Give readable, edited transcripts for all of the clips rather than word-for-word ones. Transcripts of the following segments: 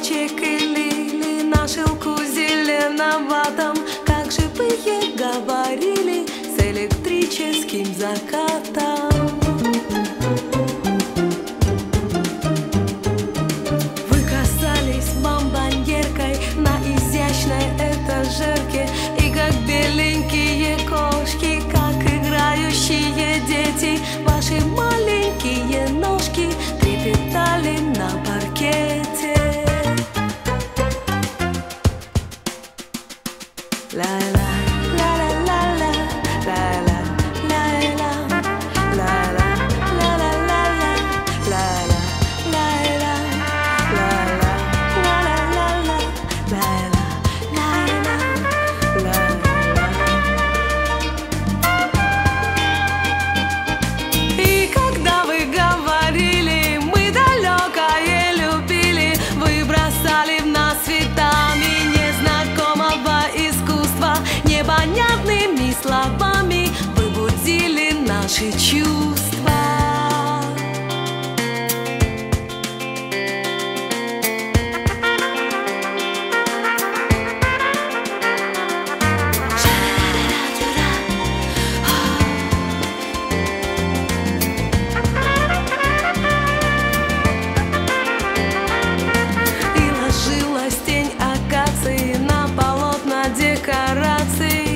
бабочек и лили на шелку зеленоватом, как живые говорили с электрическим закатом. Вы касались бомбоньеркой на изящной этажерке, и как беленькие кошки, как играющие дети, ваши маленькие ножки трепетали на паркете. Ла-ла. Непонятными словами вы будили наши чувства. И ложилась тень акации на полотна декораций.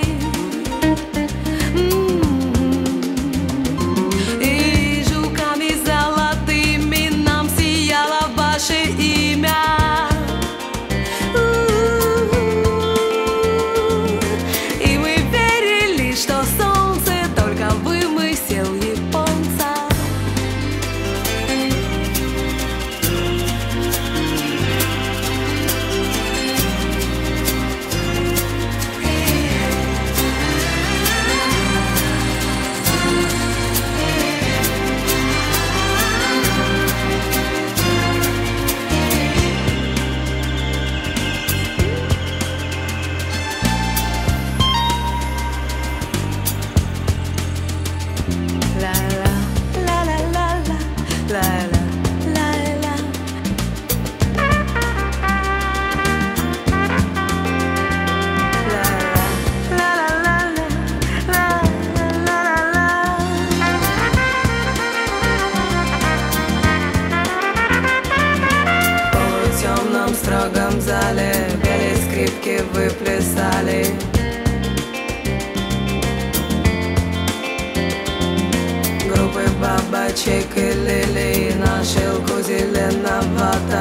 В строгом зале пели скрипки, вы плясали. Группы бабочек и лилий на шелку зеленоватом.